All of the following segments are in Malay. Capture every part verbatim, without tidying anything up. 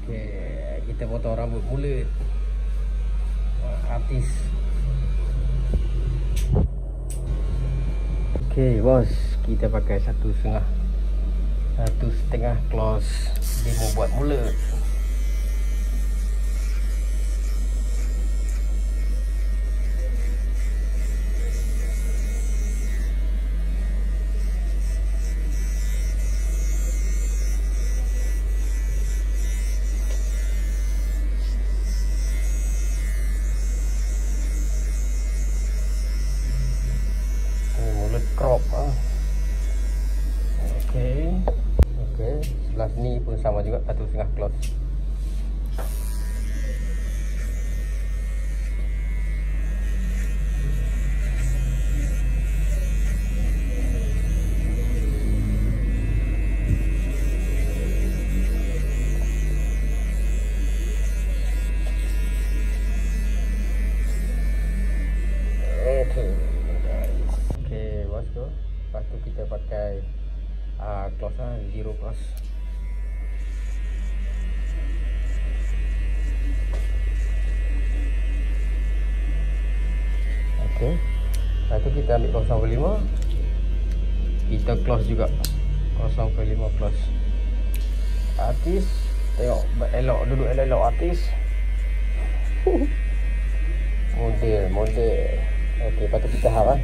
Okay, kita potong rambut mulut artis. Okay bos, kita pakai satu setengah satu setengah close demo buat mulut. Crop ah. Okey. Okey, sebelah sini pun sama juga, satu setengah close. Okey. Lepas tu kita pakai uh, close lah, zero close. Okay. Lepas tu kita ambil kosong koma lima. Kita close juga kosong koma lima close. Artis, tengok elok, duduk elok-elok artis. Model, model. Okay, lepas tu kita harap.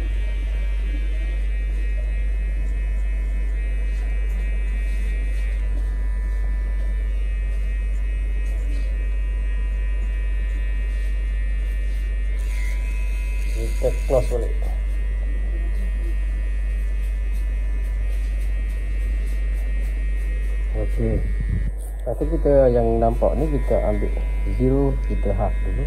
Kita close balik. Okey. Lepas tu kita yang nampak ni kita ambil zero, kita half dulu.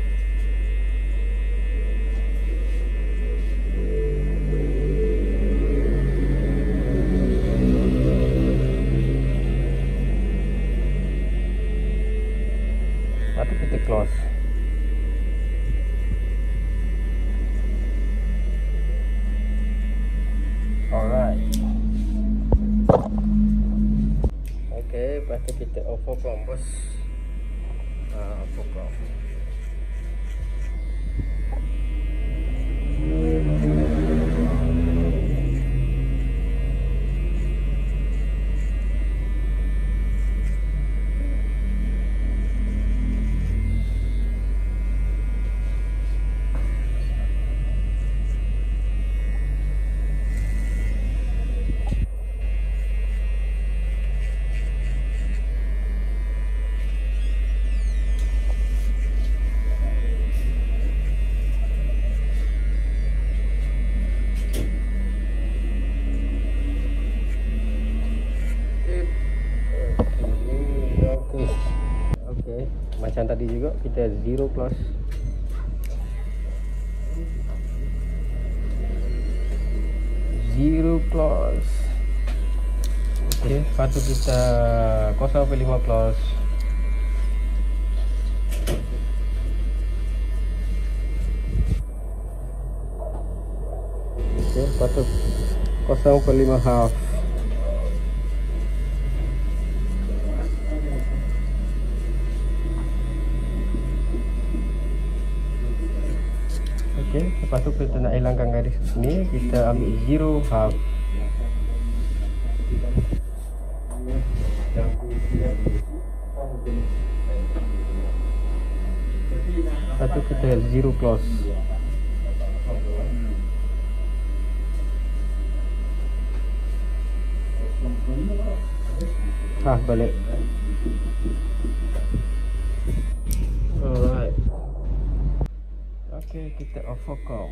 Lepas tu kita close. Alright. Okay, lepas tu kita overclock bos. Ah, overclock. Okay, macam tadi juga kita zero close. Zero close. Okay, lepas tu kita kosong koma lima close. Okay, lepas tu kosong koma lima half. Okay, lepas tu kita nak hilangkan garis ni, kita ambil zero half. Lepas tu kita zero close. Half balik. Alright. Okay, kita overclock.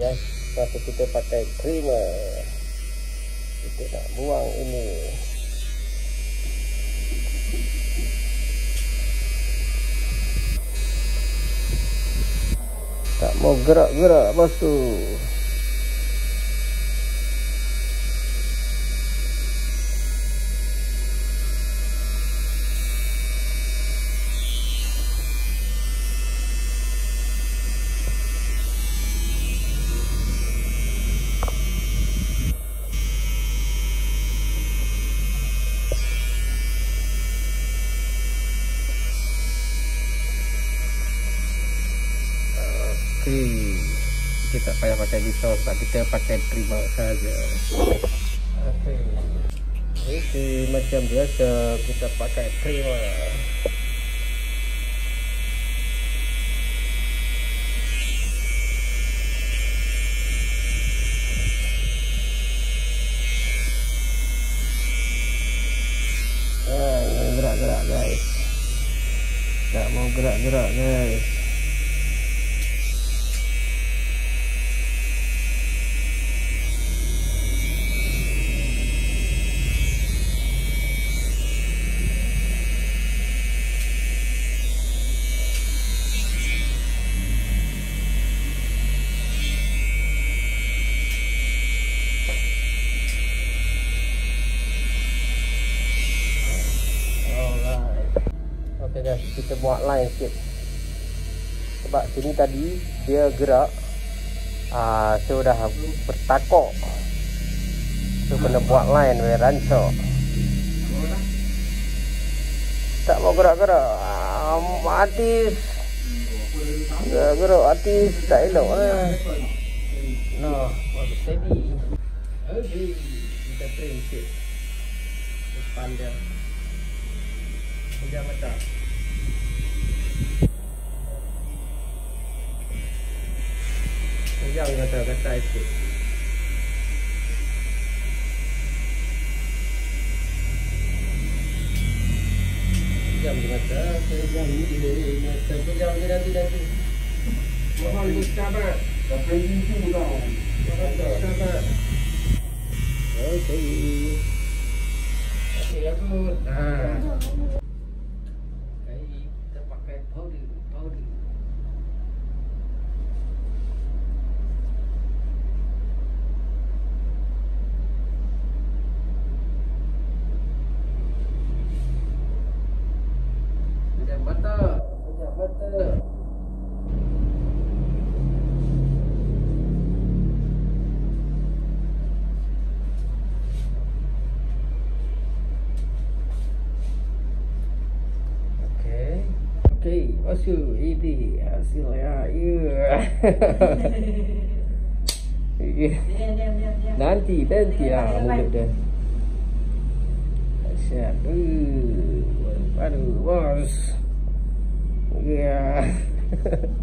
guys. Masa kita pakai trimmer, kita nak buang ini. Tak mau gerak-gerak bos tu. Okay. Kita tak payah pakai pisau sebab kita pakai trimmer saja. Okay. Okay, macam biasa kita pakai trimmer. Ah, gerak-gerak guys. Tak mau gerak-gerak guys. Okay guys, kita buat line sikit. Sebab sini tadi dia gerak, ah, so dah bertakok. So kena buat line dengan rancak. Tak mau gerak-gerak, ah, artis gerak-gerak artis tak elok lah. No, bagus steady. Okay, kita trim sikit depan dia. Jangan macam Jangan kata-kata itu. Jam kata, jam ini, jam jam ni nanti nanti. Mohon bersabar. Sampai itu dah. Mohon bersabar. Okay. Okay, aku. Ah. Kita pakai powder, powder. Mata, pejam mata. Okey. Okey, masuk ini hasil ya. Nanti, nanti lah mulut dia. Asyik. Uh, baru bos. Yeah.